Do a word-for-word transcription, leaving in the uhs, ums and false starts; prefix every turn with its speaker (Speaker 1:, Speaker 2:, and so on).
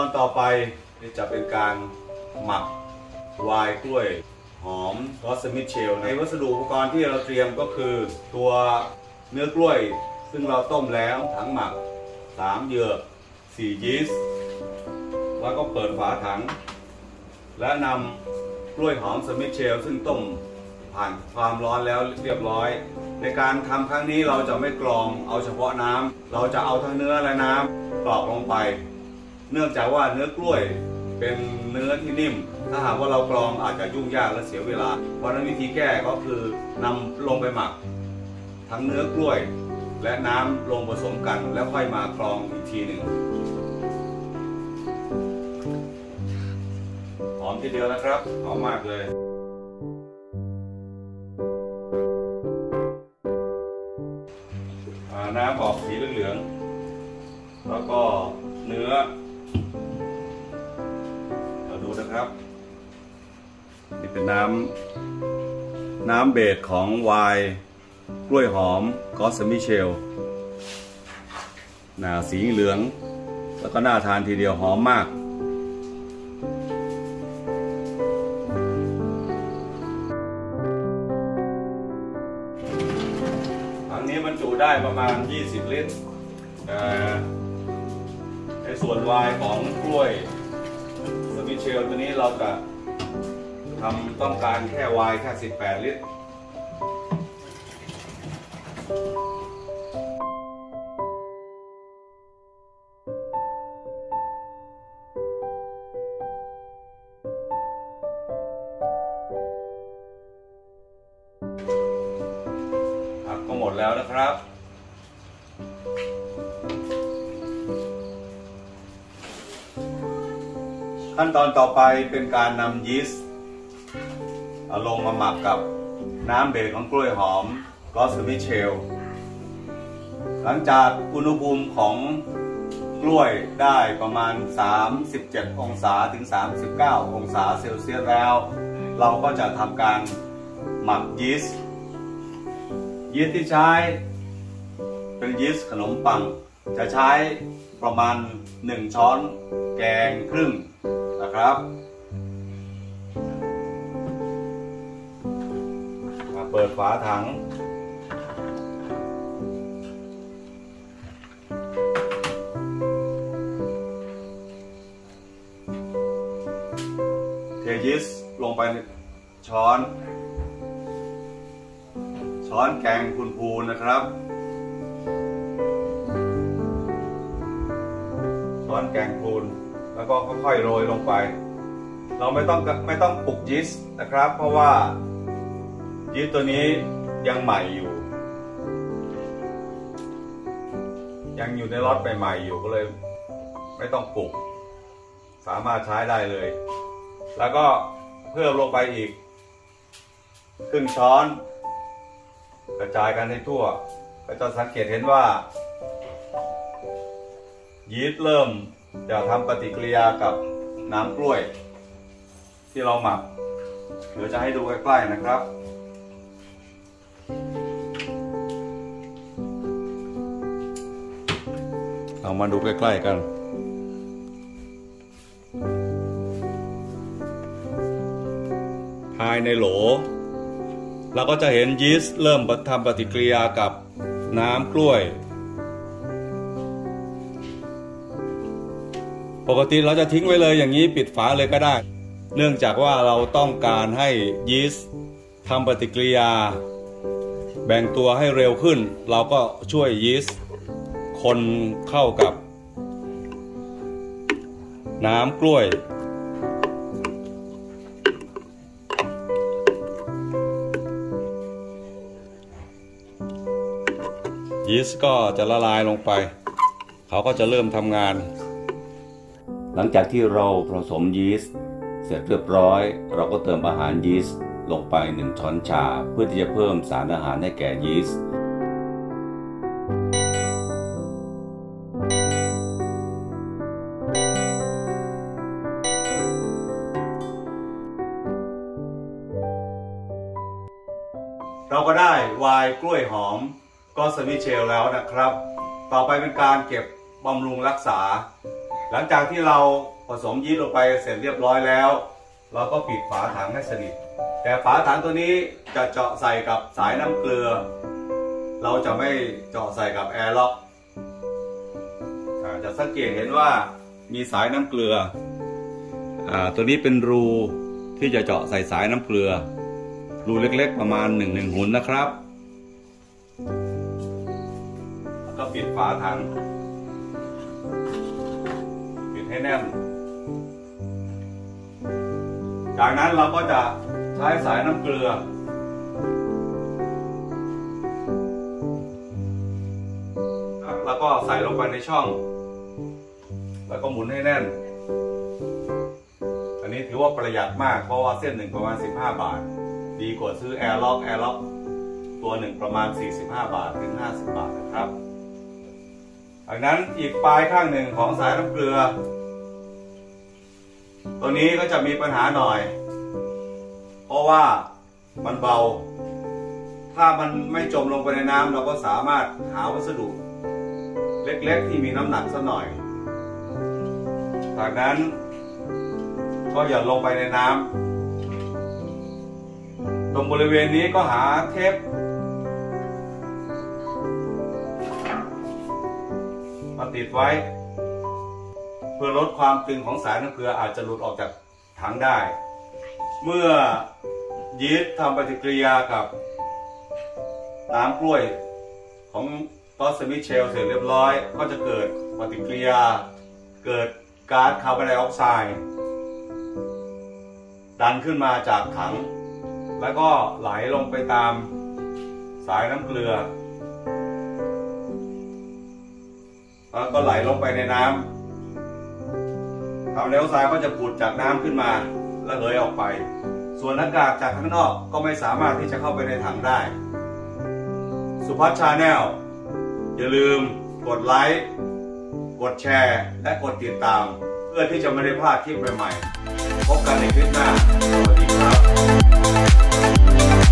Speaker 1: ต่อไปจะเป็นการหมักไวน์กล้วยหอมซอสมิเชลในวัสดุอุปกรณ์ที่เราเตรียมก็คือตัวเนื้อกล้วยซึ่งเราต้มแล้วถังหมักสามเหยือกสี่ยีสต์แล้วก็เปิดฝาถังและนำกล้วยหอมสมิเชลซึ่งต้มผ่านความร้อนแล้วเรียบร้อยในการทำครั้งนี้เราจะไม่กรองเอาเฉพาะน้ำเราจะเอาทั้งเนื้อและน้ำกรอกลงไปเนื่องจากว่าเนื้อกล้วยเป็นเนื้อที่นิ่มถ้าหากว่าเรากรองอาจจะยุ่งยากและเสียเวลาเพราะนั้นวิธีแก้ก็คือนำลงไปหมักทั้งเนื้อกล้วยและน้ำลงผสมกันแล้วค่อยมากรองอีกทีหนึ่งหอมทีเดียวนะครับหอมมากเลยน้ำออกสีเหลืองๆแล้วก็เนื้อเราดูนะครับนี่เป็นน้ำน้ำเบสของไวน์กล้วยหอมกอสมิเชลหน้าสีเหลืองแล้วก็น่าทานทีเดียวหอมมากถังนี้บรรจุได้ประมาณยี่สิบลิตรในส่วนไวน์ของกล้วยสมิเชลตัวนี้เราจะทำต้องการแค่ไวน์แค่สิบแปดลิตรก็หมดแล้วนะครับขั้นตอนต่อไปเป็นการนำยีสต์เอาลงมาหมักกับน้ำเบสของกล้วยหอมกอสมิเชลหลังจากอุณหภูมิของกล้วยได้ประมาณสามสิบเจ็ดองศาถึงสามสิบเก้าองศาเซลเซียสแล้วเราก็จะทำการหมักยีสต์ยีสต์ที่ใช้เป็นยีสต์ขนมปังจะใช้ประมาณหนึ่งช้อนแกงครึ่งนะครับมาเปิดฝาถังเทยีสต์ลงไปช้อนช้อนแกงพูนๆนะครับช้อนแกงพูนแล้วก็ค่อยๆโรยลงไปเราไม่ต้องไม่ต้องปลุกยีสต์นะครับเพราะว่ายีสต์ตัวนี้ยังใหม่อยู่ยังอยู่ในล็อตใหม่ๆอยู่ก็เลยไม่ต้องปลุกสามารถใช้ได้เลยแล้วก็เพิ่มลงไปอีกครึ่งช้อนกระจายกันให้ทั่วก็จะสังเกตเห็นว่ายีสต์เริ่มจะทำปฏิกิริยากับน้ำกล้วยที่เราหมักเดี๋ยวจะให้ดูใกล้ๆนะครับเรามาดูใกล้ๆกันภายในโหลเราก็จะเห็นยีสต์เริ่มทำปฏิกิริยากับน้ำกล้วยปกติเราจะทิ้งไว้เลยอย่างนี้ปิดฝาเลยก็ได้เนื่องจากว่าเราต้องการให้ยีสต์ทำปฏิกิริยาแบ่งตัวให้เร็วขึ้นเราก็ช่วยยีสต์คนเข้ากับน้ำกล้วยยีสต์ก็จะละลายลงไปเขาก็จะเริ่มทำงานหลังจากที่เราผสมยีสต์เสร็จเรียบร้อยเราก็เติมอาหารยีสต์ลงไปหนึ่งช้อนชาเพื่อที่จะเพิ่มสารอาหารให้แก่ยีสต์เราก็ได้ไวน์กล้วยหอมกอสมิเชลแล้วนะครับต่อไปเป็นการเก็บบำรุงรักษาหลังจากที่เราผสมยีสต์ลงไปเสร็จเรียบร้อยแล้วเราก็ปิดฝาถังให้สนิทแต่ฝาถังตัวนี้จะเจาะใส่กับสายน้ำเกลือเราจะไม่เจาะใส่กับแอร์ล็อกจะสังเกตเห็นว่ามีสายน้ำเกลืออ่าตัวนี้เป็นรูที่จะเจาะใส่สายน้ำเกลือรูเล็กๆประมาณหนึ่งหนึ่งหุ่นนะครับแล้วก็ปิดฝาถังปิดให้แน่นจากนั้นเราก็จะใช้สายน้ำเกลือแล้วก็ใส่ลงไปในช่องแล้วก็หมุนให้แน่นอันนี้ถือว่าประหยัดมากเพราะว่าเส้นหนึ่งประมาณสิบห้าบาทดีกว่าซื้อแอร์ล็อกแอร์ล็อกตัวหนึ่งประมาณสี่สิบห้าบาทถึงห้าสิบบาทนะครับดังนั้นอีกปลายข้างหนึ่งของสายน้ำเกลือตัวนี้ก็จะมีปัญหาหน่อยเพราะว่ามันเบาถ้ามันไม่จมลงไปในน้ำเราก็สามารถหาวัสดุเล็กๆที่มีน้ำหนักสักหน่อยจากนั้นก็หย่อนลงไปในน้ำตรงบริเวณนี้ก็หาเทปมาติดไว้เพื่อลดความตึงของสายน้ำเกลืออาจจะหลุดออกจากถังได้เมื่อยีสต์ทำปฏิกิริยากับน้ำกล้วยของตอสมิเชลเสร็จเรียบร้อยก็จะเกิดปฏิกิริยาเกิดก๊าซคาร์บอนไดออกไซด์ดันขึ้นมาจากถังแล้วก็ไหลลงไปตามสายน้ำเกลือแล้วก็ไหลลงไปในน้ำคาร์บอนไดออกไซด์ก็จะผุดจากน้ำขึ้นมาและระเหยออกไปส่วนอากาศจากข้างนอกก็ไม่สามารถที่จะเข้าไปในถังได้สุภัทร ชาแนลอย่าลืมกดไลค์กดแชร์และกดติดตามเพื่อที่จะไม่ได้พลาดคลิปใหม่ๆพบกันในคลิปหน้าสวัสดีครับ